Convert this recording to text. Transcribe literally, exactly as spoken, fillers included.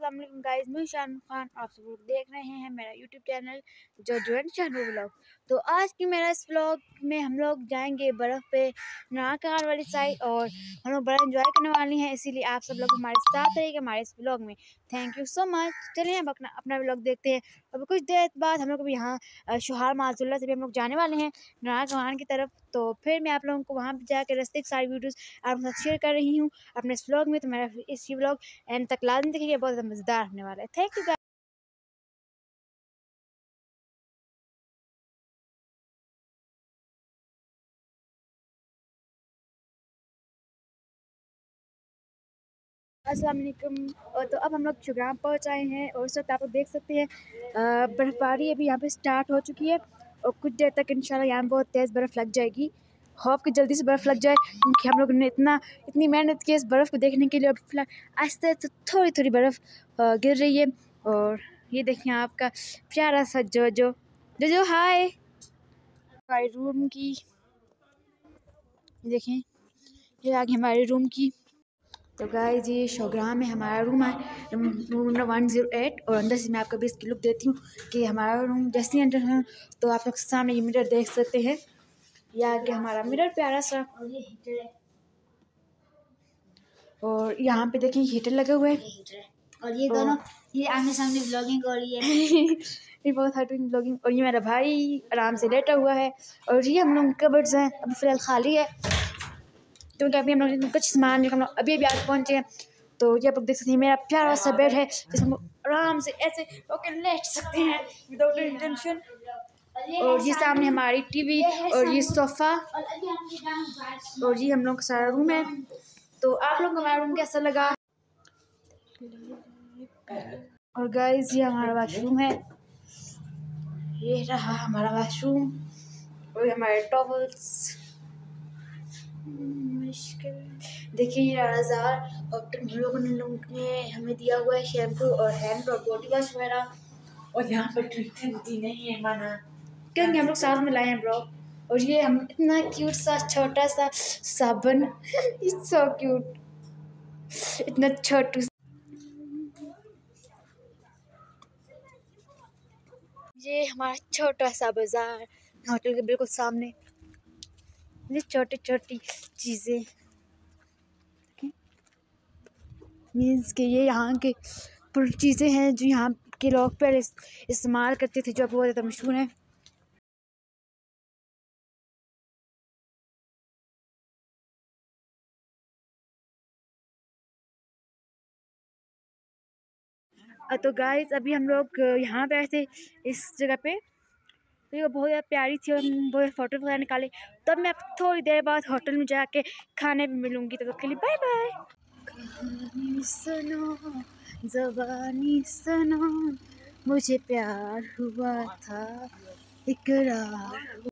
अस्सलाम वालेकुम गाइस, मैं शान खान। आप सब लोग देख रहे हैं मेरा यूट्यूब चैनल जो जो शानू व्लॉग। तो आज की मेरा इस व्लॉग में हम लोग जाएंगे बर्फ़ पे नाकान वाली साइड और हम लोग बड़ा एंजॉय करने वाले हैं, इसीलिए आप सब लोग हमारे साथ रहिएगा हमारे इस व्लॉग में। Thank you so much. चलिए हम अपना अपना व्लॉग देखते हैं। अब कुछ देर बाद हम लोग यहाँ शुहार माजुल्ला से भी हम लोग जाने वाले हैं नाकान की तरफ। तो फिर मैं आप लोगों को वहाँ पर जाकर रास्ते की सारी वीडियोज़ आपके साथ शेयर कर रही हूँ अपने इस व्लॉग में। तो मेरा इस व्लॉग एंड तक लाजमी देखिए, बहुत ज़्यादा मज़ेदार होने वाला है। Thank you. अस्सलाम वालेकुम। और तो अब हम लोग चुग्राम पहुँच आए हैं और उस वक्त आप लोग देख सकते हैं बर्फ़बारी अभी यहाँ पे स्टार्ट हो चुकी है और कुछ देर तक इंशाल्लाह यहाँ बहुत तेज़ बर्फ़ लग जाएगी। खौफ कि जल्दी से बर्फ़ लग जाए, क्योंकि हम लोग ने इतना इतनी मेहनत की इस बर्फ़ को देखने के लिए। और फिलहाल आहिस्ते आहिस्ते थोड़ी थोड़ी बर्फ़ गिर रही है। और ये देखिए आपका प्यारा सा जो जो जो जो हाय हमारे रूम की, देखें ये आगे हमारे रूम की। तो गाइस ये शोग्राम में हमारा रूम है, room number one zero eight. और अंदर से मैं आपको भी इसकी लुक देती हूँ कि हमारा रूम जैसे ही अंदर है तो आप लोग सामने ये मिरर देख सकते हैं। ये आगे हमारा मिरर प्यारा सा, और यहाँ पे देखिए हीटर लगे हुए हैं। और ये दोनों ये आमने सामने व्लॉगिंग हो रही है। ये बहुत हटून व्लॉगिंग। और ये मेरा भाई आराम से लेटा हुआ है। और ये हम लोग कबर्ड्स हैं, अभी फ़िलहाल खाली है क्योंकि अभी हम लोग कुछ सामान हम लोग अभी अभी आज पहुँचे हैं। तो ये आप लोग देख सकते हैं मेरा प्यारा सा बेड है जिसमें हम आराम से ऐसे होकर लेट सकते हैं विदाउट एनी टेंशन। और ये सामने हमारी टीवी और ये सोफ़ा और ये हम लोग का सारा रूम है। तो आप लोग को हमारा रूम कैसा लगा? और गाइस ये हमारा वाशरूम है, ये रहा हमारा वाशरूम और हमारे टॉवल्स। मुश्किल देखिए ये हजार और हम लोगों ने लोग ने हमें दिया हुआ है शैम्पू और हैंड और बॉडी वॉश वगैरह। और यहाँ पर ट्रीटमेंट नहीं है माना क्योंकि हम लोग साथ में लाए हैं ब्रो। और ये हम इतना क्यूट सा छोटा सा साबुन इट्स सो क्यूट, इतना छोटू। ये हमारा छोटा सा बाजार होटल के बिल्कुल सामने। ये छोटी छोटी चीज़ें मीन्स के ये यहाँ के चीज़ें हैं जो यहाँ के लोग पहले इस्तेमाल करते थे, जो बहुत ज़्यादा मशहूर हैं। तो गाइस अभी हम लोग यहाँ पे ऐसे इस जगह पे, तो ये बहुत ज़्यादा प्यारी थी और हम बहुत फ़ोटो वगैरह निकाले। तब मैं थोड़ी देर बाद होटल में जाके खाने भी मिलूँगी। तो तब के लिए बाय बाय। कहानी सुनो ज़बानी सुनो, मुझे प्यार हुआ था इकरार।